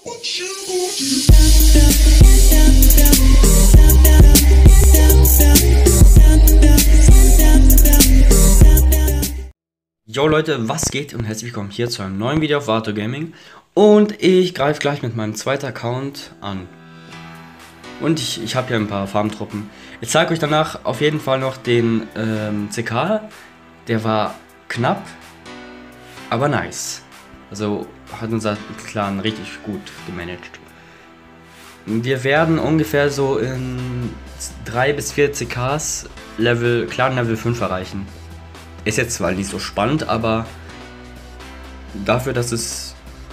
Jo Leute, was geht und herzlich willkommen hier zu einem neuen Video auf Vato Gaming. Und ich greife gleich mit meinem zweiten Account an. Und ich habe hier ein paar Farmtruppen. Ich zeige euch danach auf jeden Fall noch den CK. Der war knapp, aber nice. Also hat unser Clan richtig gut gemanagt. Wir werden ungefähr so in 3 bis 4 CKs Clan Level 5 erreichen. Ist jetzt zwar nicht so spannend, aber dafür, dass es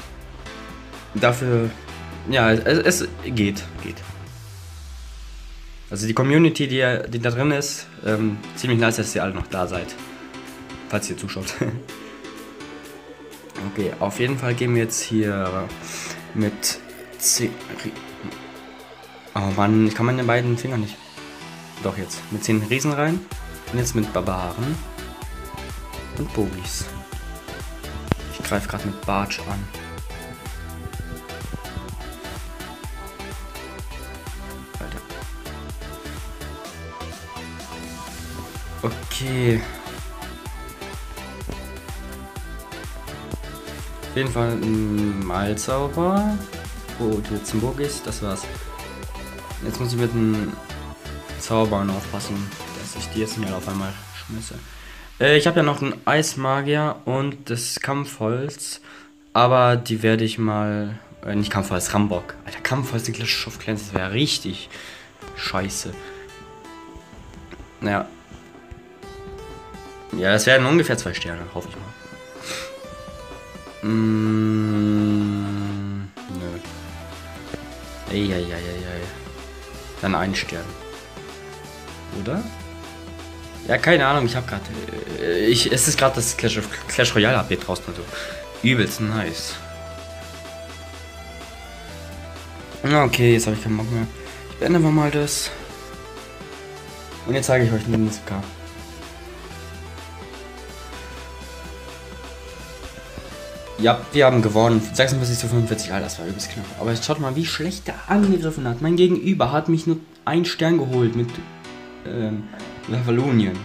ja, es geht. Also die Community, die da drin ist, ziemlich nice, dass ihr alle noch da seid, falls ihr zuschaut. Okay, auf jeden Fall gehen wir jetzt hier mit oh Mann, ich kann meine beiden Finger nicht. Doch jetzt mit 10 Riesen rein und jetzt mit Barbaren und Bogis. Ich greife gerade mit Bartsch an. Alter. Okay. Auf jeden Fall ein Malzauber. Oh, jetzt ein Bogis, das war's. Jetzt muss ich mit dem Zaubern aufpassen, dass ich die jetzt nicht auf einmal schmisse. Ich habe ja noch einen Eismagier und das Kampfholz, aber die werde ich mal, nicht Kampfholz, Rambock. Alter, Kampfholz, die Clash of Clans, das wäre richtig scheiße. Naja. Ja, das werden ungefähr 2 Sterne, hoffe ich mal. Nö. Eieieiei. Dann 1 Stern. Oder? Ja, keine Ahnung, ich habe gerade. Es ist gerade das Clash Royale Update draußen, also übelst nice. Okay, jetzt habe ich keinen Bock mehr. Ich beende mal das. Und jetzt zeige ich euch den CK. Ja, wir haben gewonnen. 46 zu 45. Alter, das war übelst knapp. Aber jetzt schaut mal, wie schlecht der angegriffen hat. Mein Gegenüber hat mich nur 1 Stern geholt mit Lavalonien.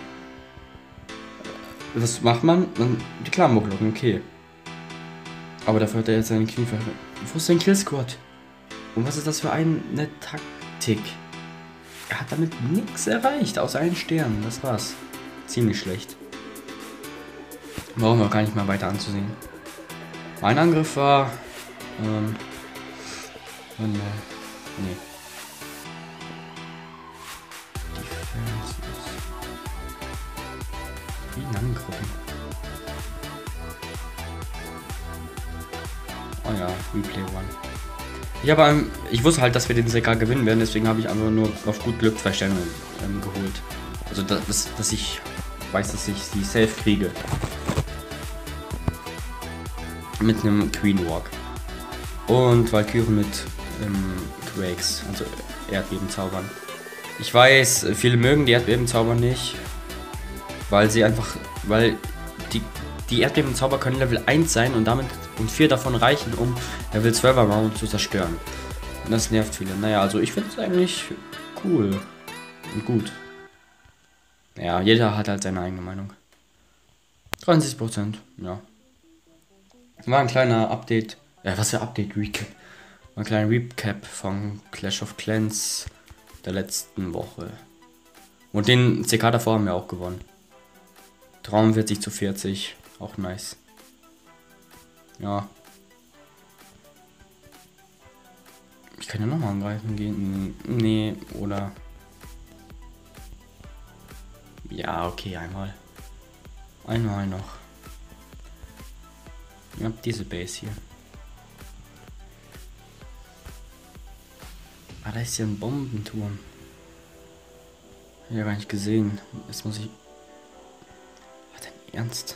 Was macht man? Die Clanburg locken, okay. Aber dafür hat er jetzt seinen Knie verhindert. Wo ist sein Killsquad? Und was ist das für eine Taktik? Er hat damit nichts erreicht, außer 1 Stern. Das war's. Ziemlich schlecht. Brauchen wir auch gar nicht mal weiter anzusehen. Mein Angriff war. Nee. Wie angegriffen? Oh ja, Replay One. Ich wusste halt, dass wir den CK gewinnen werden, deswegen habe ich einfach nur auf gut Glück 2 Sterne geholt. Also dass ich weiß, dass ich die safe kriege. Mit einem Queen Walk. Und Valkyrie mit Quakes, also Erdbebenzaubern. Ich weiß, viele mögen die Erdbebenzauber nicht, weil die Erdbebenzauber können Level 1 sein und 4 davon reichen, um Level 12er Mount zu zerstören. Und das nervt viele. Naja, also ich finde es eigentlich cool und gut. Naja, jeder hat halt seine eigene Meinung. 30%, ja. Das war ein kleiner Update. Ja, was für Update? Recap. Ein kleiner Recap von Clash of Clans der letzten Woche. Und den CK davor haben wir auch gewonnen. 43 zu 40. Auch nice. Ja. Ich kann ja nochmal angreifen gehen. Nee, oder. Ja, okay, einmal. Einmal noch. Ja, diese Base hier. Ah, da ist ja ein Bombenturm. Hab ich ja gar nicht gesehen. Jetzt muss ich. Hat dein Ernst?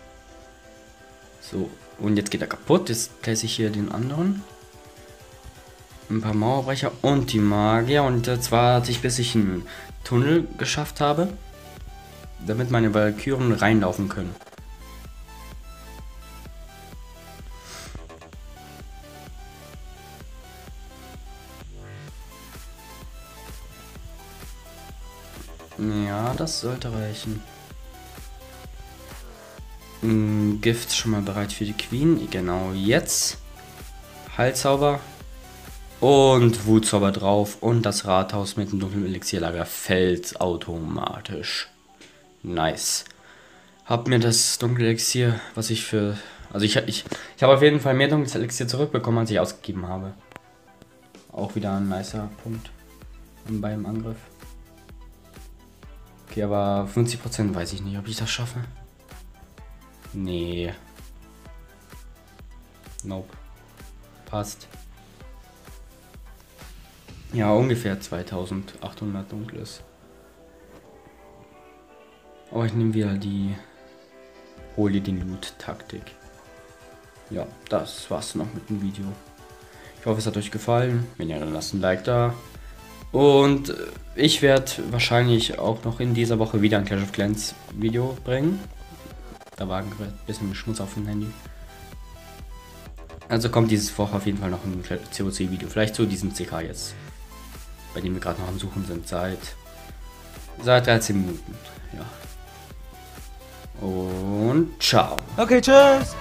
So, und jetzt geht er kaputt. Jetzt place ich hier den anderen. Ein paar Mauerbrecher und die Magier. Und zwar hatte ich, bis ich einen Tunnel geschafft habe, damit meine Valkyren reinlaufen können. Ja, das sollte reichen. Gift schon mal bereit für die Queen. Genau, jetzt. Heilzauber. Und Wutzauber drauf. Und das Rathaus mit dem dunklen Elixierlager fällt automatisch. Nice. Hab mir das dunkle Elixier, was ich für... Also ich habe auf jeden Fall mehr dunkles Elixier zurückbekommen, als ich ausgegeben habe. Auch wieder ein nicer Punkt beim Angriff. Okay, aber 50% weiß ich nicht, ob ich das schaffe. Nee. Nope. Passt. Ja, ungefähr 2800 dunkles. Aber ich nehme wieder die Hole den Loot-Taktik. Ja, das war's noch mit dem Video. Ich hoffe, es hat euch gefallen. Wenn ja, dann lasst ein Like da. Und ich werde wahrscheinlich auch noch in dieser Woche wieder ein Clash of Clans Video bringen. Da war ein bisschen Schmutz auf dem Handy. Also kommt dieses Woche auf jeden Fall noch ein COC-Video. Vielleicht zu diesem CK jetzt. Bei dem wir gerade noch am Suchen sind. Seit 13 Minuten. Ja. Und ciao. Okay, tschüss.